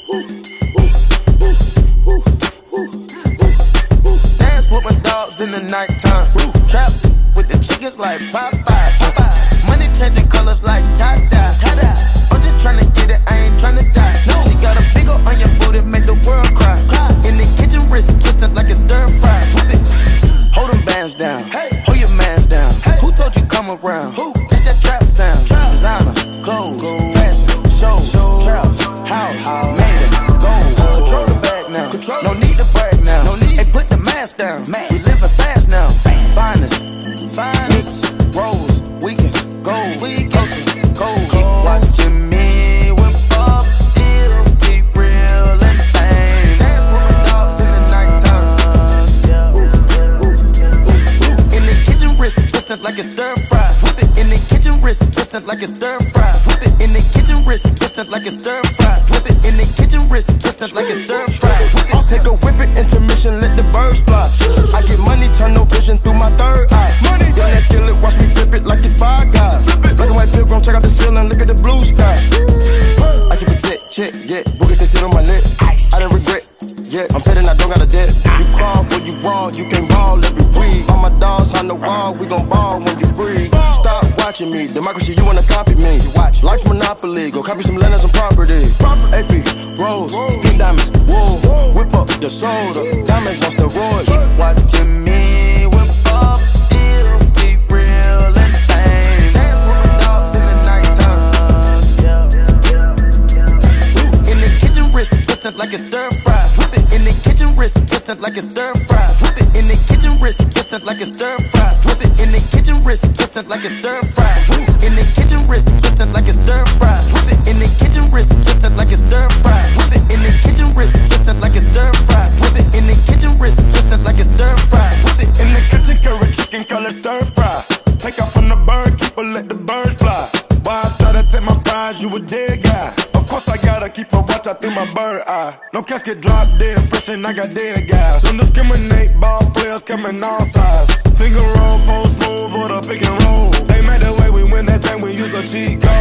Dance with my dogs in the nighttime. Trap with the chickens like Popeye. Money changing colors like tie-dye. I'm just tryna get it, I ain't tryna die. She got a big ol' on your booty, make the world cry. In the kitchen, wrist twisted like it's stir fry. Hold them bands down, hold your mans down. Who told you come around? It's that trap sound. Designer, clothes, fashion, shows, trap, house, made it, gold. Control the bag now, no need to brag now. Hey, put the mask down, we living fast now. Finest, rose, weekend, gold, cold. Keep watching me when Bob still keep real and fame. Dance with my dogs in the nighttime. In the kitchen, wrist twisted like it's stir fry. In the kitchen, wrist twisted like it's stir fry. In the kitchen, wrist twisted like it's stir fry. In the kitchen, wrist twisted like it's stir fry. I'll take a whip it, intermission, let the birds fly. I get money, turn no vision through my third eye. Money, young that skillet, watch me flip it like it's Five Guys. Black and white pilgrim, check out the ceiling, look at the blue sky. I took a jet, boogies they sit on my lip. I didn't regret, I'm petting, I don't got a debt. You crawl for you brawl, you can't ball every week. All my dogs on the wall, we gon' ball when you free. Stop watching me, democracy, you wanna copy me. Life's monopoly, go copy some land and some property. AP, rose, pink diamonds, wool. Whip up the soda, diamonds on steroids. Keep watching me when Bob still keep real and fame. Dance with my dogs in the nighttime. In the kitchen, wrist twisted like it's stir fry. In the kitchen, wrist twisted like it's stir fry. In the kitchen, wrist twisted like it's stir fry. In the kitchen, wrist twisted like it's stir fry. In the kitchen, wrist twisted like it's stir fry. In the kitchen, wrist twisted like it's stir fry. In the kitchen, wrist twisted like it's stir fry. In the kitchen, wrist twisted like it's stir fry. In the kitchen, curry chicken, call it stir fry. Take off from the bird, keep her, let the birds fly. Why I started to take my prize, you a dead guy. Of course I gotta keep a watch out through my bird eye. No casket drop dead, fresh and I got dead guys. Don't discriminate, ball players coming all sides. Finger roll, post move, or the pick and roll. They made the way we win that thing, we use a cheat code.